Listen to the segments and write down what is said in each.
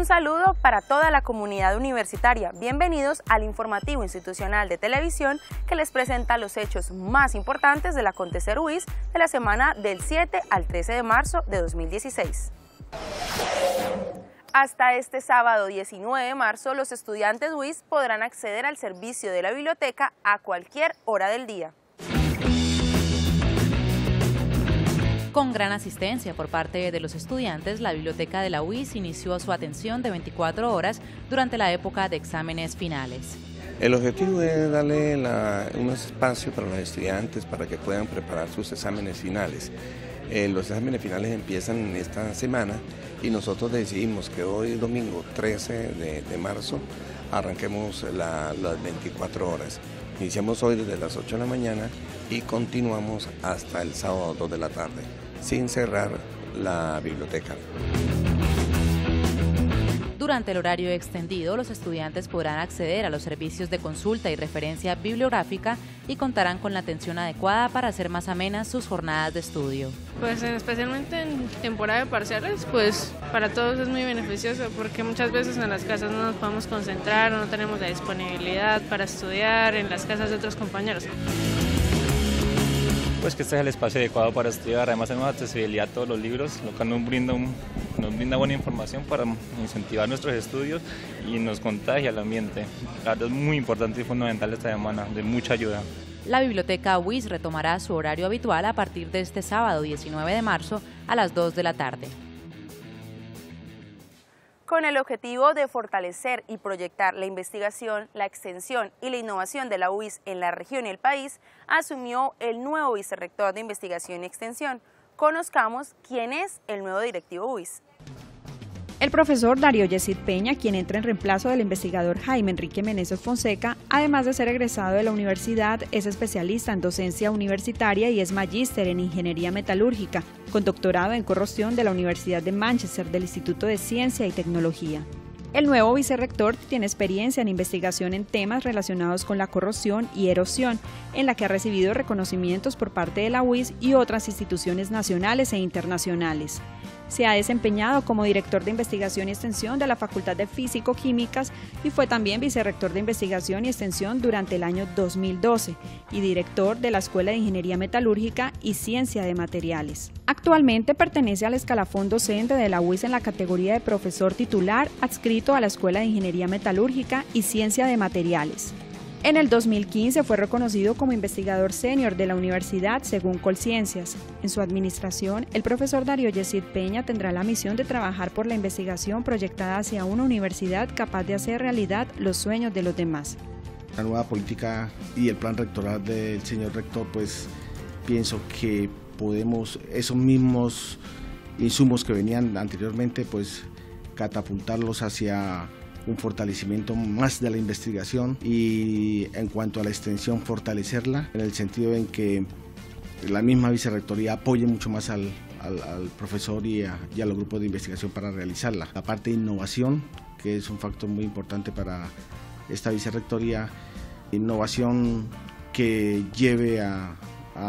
saludo para toda la comunidad universitaria. Bienvenidos al informativo institucional de televisión que les presenta los hechos más importantes del acontecer UIS de la semana del 7 al 13 de marzo de 2016. Hasta este sábado 19 de marzo, los estudiantes UIS podrán acceder al servicio de la biblioteca a cualquier hora del día. Con gran asistencia por parte de los estudiantes, la biblioteca de la UIS inició su atención de 24 horas durante la época de exámenes finales. El objetivo es darle un espacio para los estudiantes para que puedan preparar sus exámenes finales. Los exámenes finales empiezan esta semana y nosotros decidimos que hoy, domingo 13 de marzo, arranquemos las 24 horas. Iniciamos hoy desde las 8 de la mañana y continuamos hasta el sábado 2 de la tarde, sin cerrar la biblioteca. Durante el horario extendido, los estudiantes podrán acceder a los servicios de consulta y referencia bibliográfica y contarán con la atención adecuada para hacer más amenas sus jornadas de estudio. Pues especialmente en temporada de parciales, pues para todos es muy beneficioso porque muchas veces en las casas no nos podemos concentrar o no tenemos la disponibilidad para estudiar en las casas de otros compañeros. Pues que este es el espacio adecuado para estudiar, además tenemos accesibilidad a todos los libros, lo cual nos brinda buena información para incentivar nuestros estudios y nos contagia el ambiente. La verdad es muy importante y fundamental esta semana, de mucha ayuda. La biblioteca UIS retomará su horario habitual a partir de este sábado 19 de marzo a las 2 de la tarde. Con el objetivo de fortalecer y proyectar la investigación, la extensión y la innovación de la UIS en la región y el país, asumió el nuevo vicerrector de Investigación y Extensión. Conozcamos quién es el nuevo directivo UIS. El profesor Darío Yesid Peña, quien entra en reemplazo del investigador Jaime Enrique Meneses Fonseca, además de ser egresado de la universidad, es especialista en docencia universitaria y es magíster en ingeniería metalúrgica, con doctorado en corrosión de la Universidad de Manchester del Instituto de Ciencia y Tecnología. El nuevo vicerrector tiene experiencia en investigación en temas relacionados con la corrosión y erosión, en la que ha recibido reconocimientos por parte de la UIS y otras instituciones nacionales e internacionales. Se ha desempeñado como director de investigación y extensión de la Facultad de Físico-Químicas y fue también vicerrector de investigación y extensión durante el año 2012 y director de la Escuela de Ingeniería Metalúrgica y Ciencia de Materiales. Actualmente pertenece al escalafón docente de la UIS en la categoría de profesor titular adscrito a la Escuela de Ingeniería Metalúrgica y Ciencia de Materiales. En el 2015 fue reconocido como investigador senior de la universidad según Colciencias. En su administración, el profesor Darío Yesid Peña tendrá la misión de trabajar por la investigación proyectada hacia una universidad capaz de hacer realidad los sueños de los demás. La nueva política y el plan rectoral del señor rector, pues pienso que podemos esos mismos insumos que venían anteriormente, pues catapultarlos hacia un fortalecimiento más de la investigación y en cuanto a la extensión fortalecerla en el sentido en que la misma vicerrectoría apoye mucho más al profesor y a los grupos de investigación para realizarla. La parte de innovación, que es un factor muy importante para esta vicerrectoría, innovación que lleve a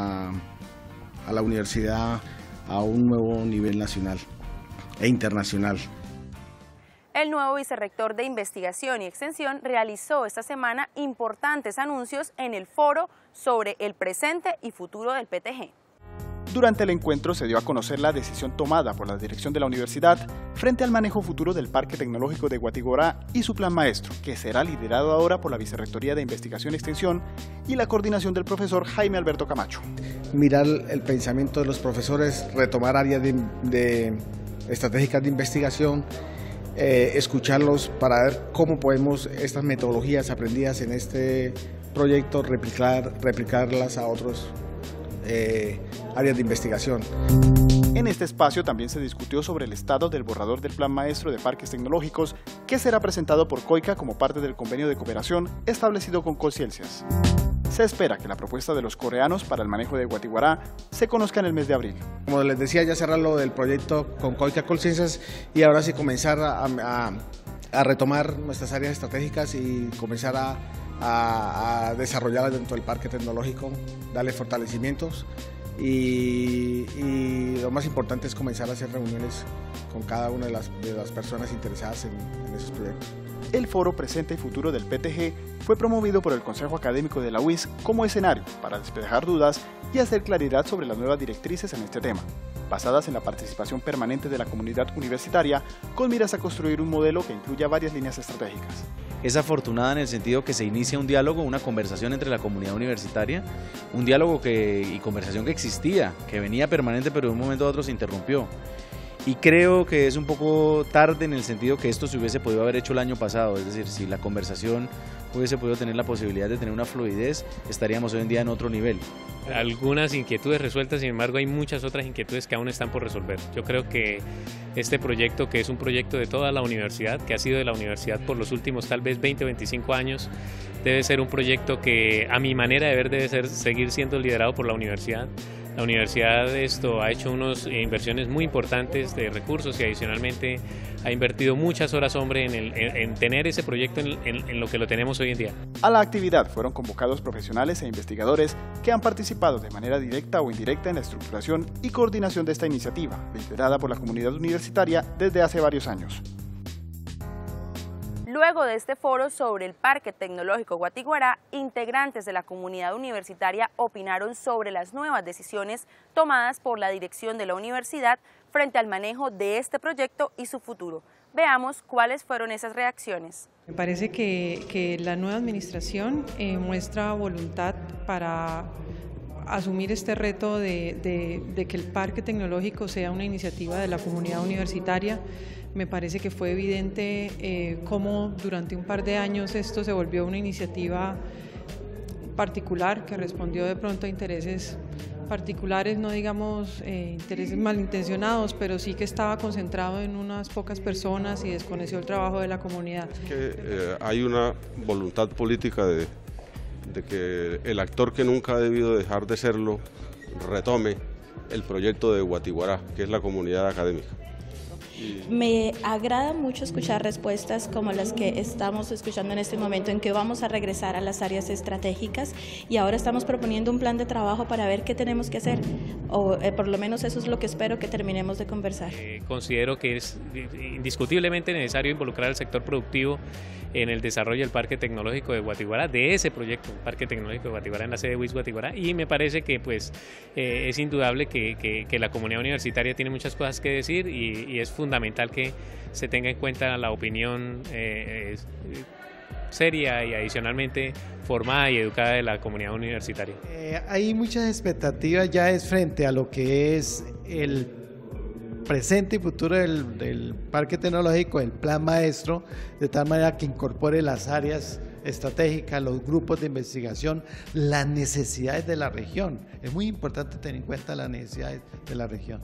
la universidad a un nuevo nivel nacional e internacional. El nuevo vicerrector de Investigación y Extensión realizó esta semana importantes anuncios en el foro sobre el presente y futuro del PTG. Durante el encuentro se dio a conocer la decisión tomada por la dirección de la universidad frente al manejo futuro del Parque Tecnológico de Guatiguará y su plan maestro, que será liderado ahora por la Vicerrectoría de Investigación y Extensión y la coordinación del profesor Jaime Alberto Camacho. Mirar el pensamiento de los profesores, retomar áreas de estratégicas de investigación, escucharlos para ver cómo podemos estas metodologías aprendidas en este proyecto replicarlas a otros áreas de investigación. En este espacio también se discutió sobre el estado del borrador del Plan Maestro de Parques Tecnológicos que será presentado por COICA como parte del convenio de cooperación establecido con Colciencias. Se espera que la propuesta de los coreanos para el manejo de Guatiguará se conozca en el mes de abril. Como les decía, ya cerrar lo del proyecto con COICA Colciencias y ahora sí comenzar a retomar nuestras áreas estratégicas y comenzar a desarrollarlas dentro del parque tecnológico, darle fortalecimientos y lo más importante es comenzar a hacer reuniones con cada una de las personas interesadas en esos proyectos. El Foro Presente y Futuro del PTG fue promovido por el Consejo Académico de la UIS como escenario para despejar dudas y hacer claridad sobre las nuevas directrices en este tema, basadas en la participación permanente de la comunidad universitaria, con miras a construir un modelo que incluya varias líneas estratégicas. Es afortunada en el sentido que se inicia un diálogo, una conversación entre la comunidad universitaria, un diálogo y conversación que existía, que venía permanente, pero de un momento a otro se interrumpió. Y creo que es un poco tarde en el sentido que esto se hubiese podido haber hecho el año pasado, es decir, si la conversación hubiese podido tener la posibilidad de tener una fluidez, estaríamos hoy en día en otro nivel. Algunas inquietudes resueltas, sin embargo hay muchas otras inquietudes que aún están por resolver. Yo creo que este proyecto, que es un proyecto de toda la universidad, que ha sido de la universidad por los últimos tal vez 20 o 25 años, debe ser un proyecto que a mi manera de ver debe seguir siendo liderado por la universidad. La universidad ha hecho unas inversiones muy importantes de recursos y adicionalmente ha invertido muchas horas hombre en tener ese proyecto en lo que lo tenemos hoy en día. A la actividad fueron convocados profesionales e investigadores que han participado de manera directa o indirecta en la estructuración y coordinación de esta iniciativa, liderada por la comunidad universitaria desde hace varios años. Luego de este foro sobre el Parque Tecnológico Guatiguará, integrantes de la comunidad universitaria opinaron sobre las nuevas decisiones tomadas por la dirección de la universidad frente al manejo de este proyecto y su futuro. Veamos cuáles fueron esas reacciones. Me parece que la nueva administración muestra voluntad para asumir este reto de que el Parque Tecnológico sea una iniciativa de la comunidad universitaria. Me parece que fue evidente cómo durante un par de años esto se volvió una iniciativa particular que respondió de pronto a intereses particulares, no digamos intereses malintencionados, pero sí que estaba concentrado en unas pocas personas y desconoció el trabajo de la comunidad. Es que hay una voluntad política de que el actor que nunca ha debido dejar de serlo retome el proyecto de Guatiguará, que es la comunidad académica. Me agrada mucho escuchar respuestas como las que estamos escuchando en este momento, en que vamos a regresar a las áreas estratégicas y ahora estamos proponiendo un plan de trabajo para ver qué tenemos que hacer, o por lo menos eso es lo que espero que terminemos de conversar. Considero que es indiscutiblemente necesario involucrar al sector productivo en el desarrollo del Parque Tecnológico de Guatiguará, de ese proyecto, Parque Tecnológico de Guatiguará, en la sede de UIS Guatiguará, y me parece que pues es indudable que la comunidad universitaria tiene muchas cosas que decir y es fundamental que se tenga en cuenta la opinión seria y adicionalmente formada y educada de la comunidad universitaria. Hay muchas expectativas ya es frente a lo que es el presente y futuro del Parque Tecnológico, el Plan Maestro, de tal manera que incorpore las áreas estratégicas, los grupos de investigación, las necesidades de la región. Es muy importante tener en cuenta las necesidades de la región.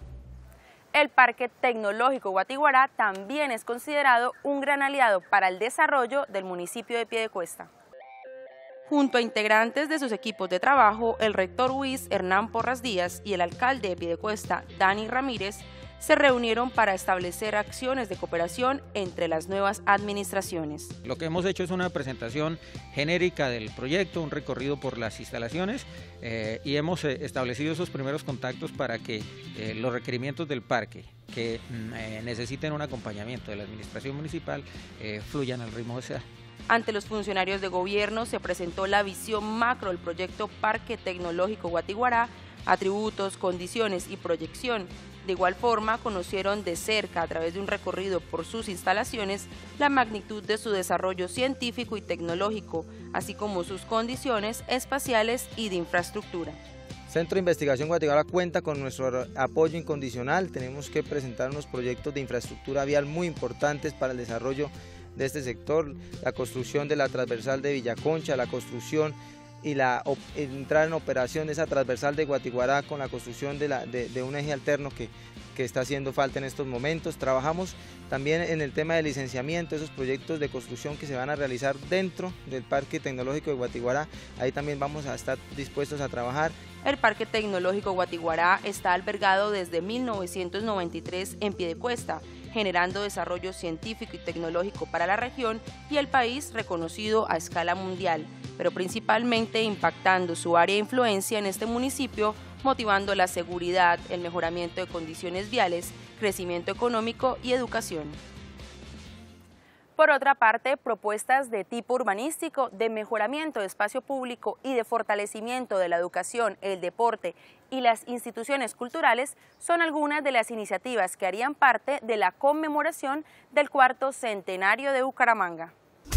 El Parque Tecnológico Guatiguará también es considerado un gran aliado para el desarrollo del municipio de Piedecuesta. Junto a integrantes de sus equipos de trabajo, el rector UIS, Hernán Porras Díaz, y el alcalde de Piedecuesta, Dani Ramírez, se reunieron para establecer acciones de cooperación entre las nuevas administraciones. Lo que hemos hecho es una presentación genérica del proyecto, un recorrido por las instalaciones y hemos establecido esos primeros contactos para que los requerimientos del parque que necesiten un acompañamiento de la administración municipal fluyan al ritmo deseado. Ante los funcionarios de gobierno se presentó la visión macro del proyecto Parque Tecnológico Guatiguará, atributos, condiciones y proyección. De igual forma, conocieron de cerca, a través de un recorrido por sus instalaciones, la magnitud de su desarrollo científico y tecnológico, así como sus condiciones espaciales y de infraestructura. Centro de Investigación Guatiguará cuenta con nuestro apoyo incondicional. Tenemos que presentar unos proyectos de infraestructura vial muy importantes para el desarrollo de este sector, la construcción de la transversal de Villaconcha, la construcción y la entrada en operación de esa transversal de Guatiguará con la construcción de un eje alterno que está haciendo falta en estos momentos. Trabajamos también en el tema de licenciamiento, esos proyectos de construcción que se van a realizar dentro del Parque Tecnológico de Guatiguará, ahí también vamos a estar dispuestos a trabajar. El Parque Tecnológico Guatiguará está albergado desde 1993 en Piedecuesta, generando desarrollo científico y tecnológico para la región y el país reconocido a escala mundial, pero principalmente impactando su área de influencia en este municipio motivando la seguridad, el mejoramiento de condiciones viales, crecimiento económico y educación. Por otra parte, propuestas de tipo urbanístico, de mejoramiento de espacio público y de fortalecimiento de la educación, el deporte y las instituciones culturales son algunas de las iniciativas que harían parte de la conmemoración del 4º centenario de Bucaramanga.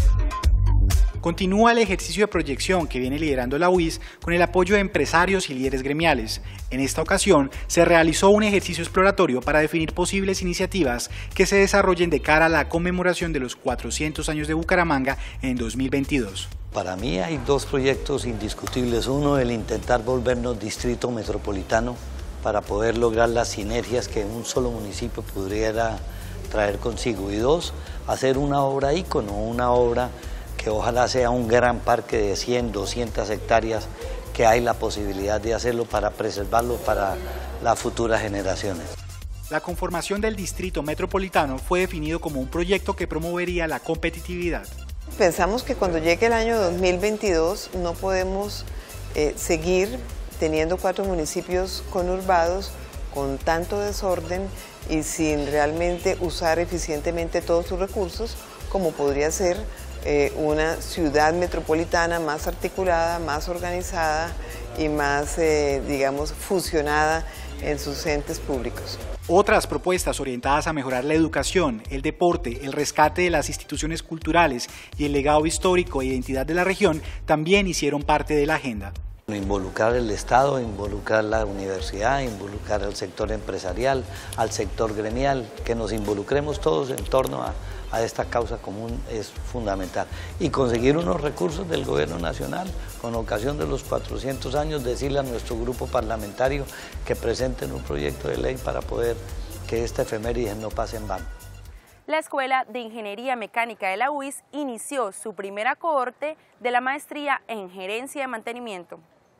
Continúa el ejercicio de proyección que viene liderando la UIS con el apoyo de empresarios y líderes gremiales. En esta ocasión se realizó un ejercicio exploratorio para definir posibles iniciativas que se desarrollen de cara a la conmemoración de los 400 años de Bucaramanga en 2022. Para mí hay dos proyectos indiscutibles. Uno, el intentar volvernos distrito metropolitano para poder lograr las sinergias que un solo municipio pudiera traer consigo. Y dos, hacer una obra ícono, una obra que ojalá sea un gran parque de 100, 200 hectáreas, que hay la posibilidad de hacerlo para preservarlo para las futuras generaciones. La conformación del distrito metropolitano fue definido como un proyecto que promovería la competitividad. Pensamos que cuando llegue el año 2022 no podemos seguir teniendo 4 municipios conurbados con tanto desorden y sin realmente usar eficientemente todos sus recursos, como podría ser una ciudad metropolitana más articulada, más organizada y más, digamos, fusionada en sus entes públicos. Otras propuestas orientadas a mejorar la educación, el deporte, el rescate de las instituciones culturales y el legado histórico e identidad de la región también hicieron parte de la agenda. Involucrar el Estado, involucrar la universidad, involucrar al sector empresarial, al sector gremial, que nos involucremos todos en torno a esta causa común es fundamental. Y conseguir unos recursos del gobierno nacional, con ocasión de los 400 años, decirle a nuestro grupo parlamentario que presenten un proyecto de ley para poder que esta efeméride no pase en vano. La Escuela de Ingeniería Mecánica de la UIS inició su primera cohorte de la maestría en Gerencia de Mantenimiento.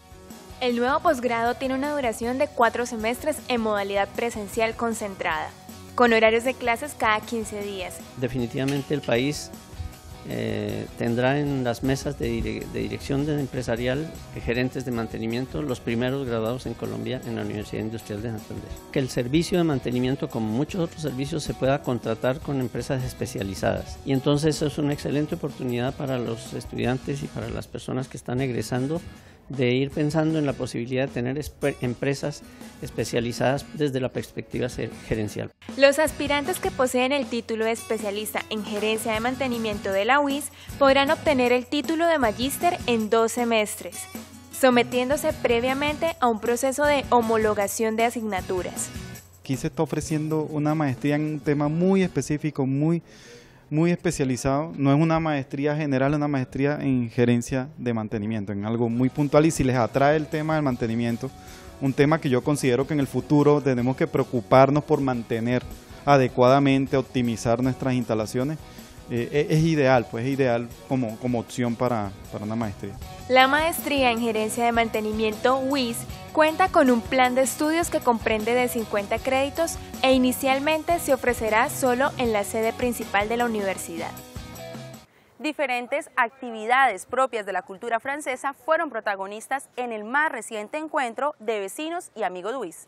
El nuevo posgrado tiene una duración de 4 semestres en modalidad presencial concentrada, con horarios de clases cada 15 días. Definitivamente el país tendrá en las mesas de dirección empresarial gerentes de mantenimiento los primeros graduados en Colombia en la Universidad Industrial de Santander. Que el servicio de mantenimiento, como muchos otros servicios, se pueda contratar con empresas especializadas. Y entonces eso es una excelente oportunidad para los estudiantes y para las personas que están egresando de ir pensando en la posibilidad de tener empresas especializadas desde la perspectiva gerencial. Los aspirantes que poseen el título de especialista en gerencia de mantenimiento de la UIS podrán obtener el título de magíster en 2 semestres, sometiéndose previamente a un proceso de homologación de asignaturas. Aquí se está ofreciendo una maestría en un tema muy específico, muy especializado. No es una maestría general, es una maestría en gerencia de mantenimiento, en algo muy puntual. Y si les atrae el tema del mantenimiento, un tema que yo considero que en el futuro tenemos que preocuparnos por mantener adecuadamente, optimizar nuestras instalaciones, es ideal, pues es ideal como opción para una maestría. La maestría en gerencia de mantenimiento UIS cuenta con un plan de estudios que comprende de 50 créditos e inicialmente se ofrecerá solo en la sede principal de la universidad. Diferentes actividades propias de la cultura francesa fueron protagonistas en el más reciente encuentro de vecinos y amigos de UIS.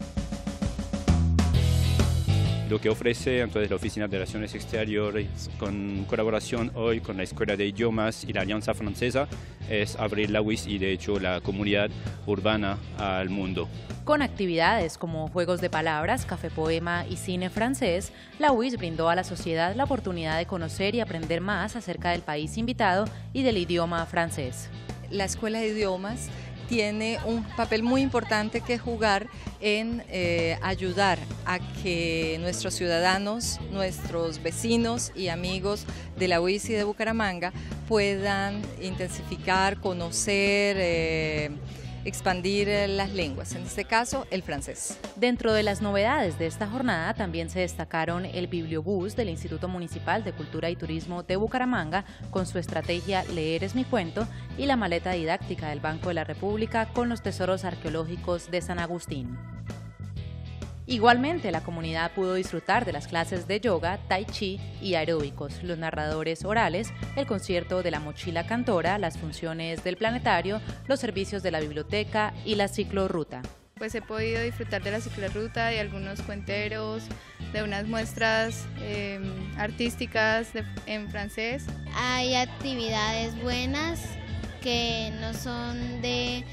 Lo que ofrece entonces la Oficina de Relaciones Exteriores con colaboración hoy con la Escuela de Idiomas y la Alianza Francesa es abrir la UIS y de hecho la comunidad urbana al mundo. Con actividades como juegos de palabras, café poema y cine francés, la UIS brindó a la sociedad la oportunidad de conocer y aprender más acerca del país invitado y del idioma francés. La Escuela de Idiomas tiene un papel muy importante que jugar en ayudar a que nuestros ciudadanos, nuestros vecinos y amigos de la UIS y de Bucaramanga puedan intensificar, conocer, expandir las lenguas, en este caso el francés. Dentro de las novedades de esta jornada también se destacaron el bibliobús del Instituto Municipal de Cultura y Turismo de Bucaramanga con su estrategia Leer es mi cuento y la maleta didáctica del Banco de la República con los tesoros arqueológicos de San Agustín. Igualmente, la comunidad pudo disfrutar de las clases de yoga, tai chi y aeróbicos, los narradores orales, el concierto de la mochila cantora, las funciones del planetario, los servicios de la biblioteca y la ciclorruta. pues he podido disfrutar de la ciclorruta, de algunos cuenteros, de unas muestras artísticas en francés. Hay actividades buenas que no son de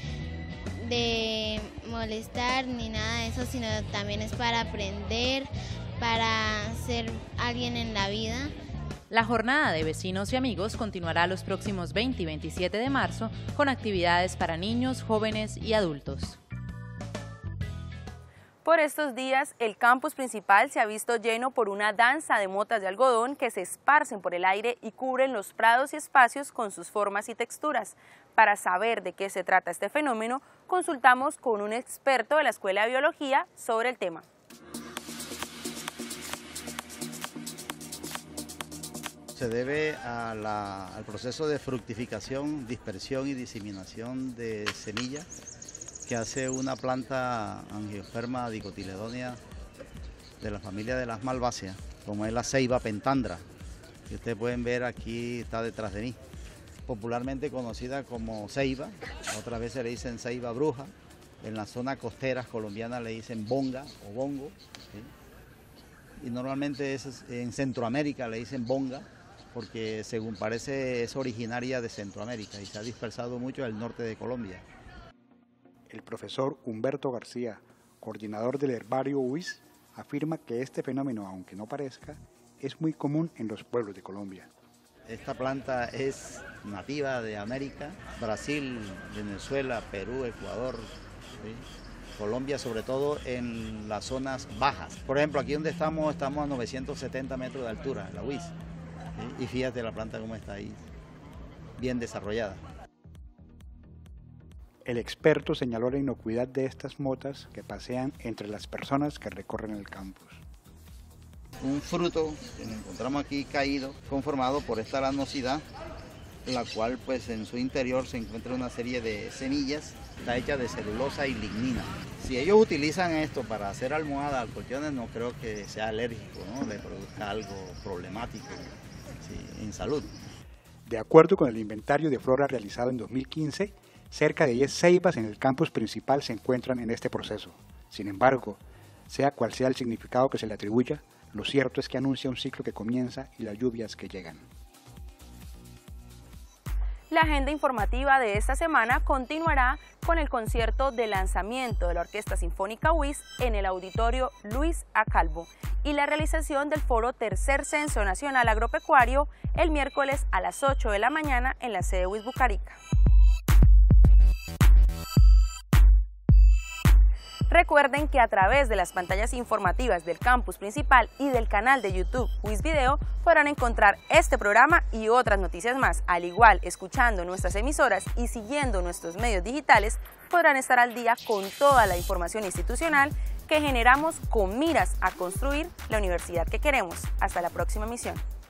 molestar ni nada de eso, sino también es para aprender, para ser alguien en la vida. La jornada de vecinos y amigos continuará los próximos 20 y 27 de marzo con actividades para niños, jóvenes y adultos. Por estos días, el campus principal se ha visto lleno por una danza de motas de algodón que se esparcen por el aire y cubren los prados y espacios con sus formas y texturas. Para saber de qué se trata este fenómeno, consultamos con un experto de la Escuela de Biología sobre el tema. Se debe al proceso de fructificación, dispersión y diseminación de semillas que hace una planta Angiosperma dicotiledonea de la familia de las malváceas, como es la ceiba pentandra, que ustedes pueden ver aquí, está detrás de mí. Popularmente conocida como ceiba, otras veces le dicen ceiba bruja, en las zonas costeras colombianas le dicen bonga o bongo, ¿sí? Y normalmente en Centroamérica le dicen bonga, porque según parece es originaria de Centroamérica y se ha dispersado mucho en el norte de Colombia. El profesor Humberto García, coordinador del herbario UIS, afirma que este fenómeno, aunque no parezca, es muy común en los pueblos de Colombia. Esta planta es nativa de América, Brasil, Venezuela, Perú, Ecuador, ¿sí? Colombia, sobre todo en las zonas bajas. Por ejemplo, aquí donde estamos a 970 metros de altura, en la UIS. Y fíjate la planta cómo está ahí, bien desarrollada. El experto señaló la inocuidad de estas motas que pasean entre las personas que recorren el campus. Un fruto que nos encontramos aquí caído, conformado por esta aranosidad, la cual pues en su interior se encuentra una serie de semillas, está hecha de celulosa y lignina. Si ellos utilizan esto para hacer almohadas, colchones, no creo que sea alérgico, ¿no? Le produzca algo problemático. Sí, en salud. De acuerdo con el inventario de flora realizado en 2015, cerca de 10 ceibas en el campus principal se encuentran en este proceso. Sin embargo, sea cual sea el significado que se le atribuya, lo cierto es que anuncia un ciclo que comienza y las lluvias que llegan. La agenda informativa de esta semana continuará con el concierto de lanzamiento de la Orquesta Sinfónica UIS en el Auditorio Luis A. Calvo y la realización del Foro Tercer Censo Nacional Agropecuario el miércoles a las 8 de la mañana en la sede UIS Bucarica. Recuerden que a través de las pantallas informativas del campus principal y del canal de YouTube UIS Video podrán encontrar este programa y otras noticias más. Al igual, escuchando nuestras emisoras y siguiendo nuestros medios digitales, podrán estar al día con toda la información institucional que generamos con miras a construir la universidad que queremos. Hasta la próxima emisión.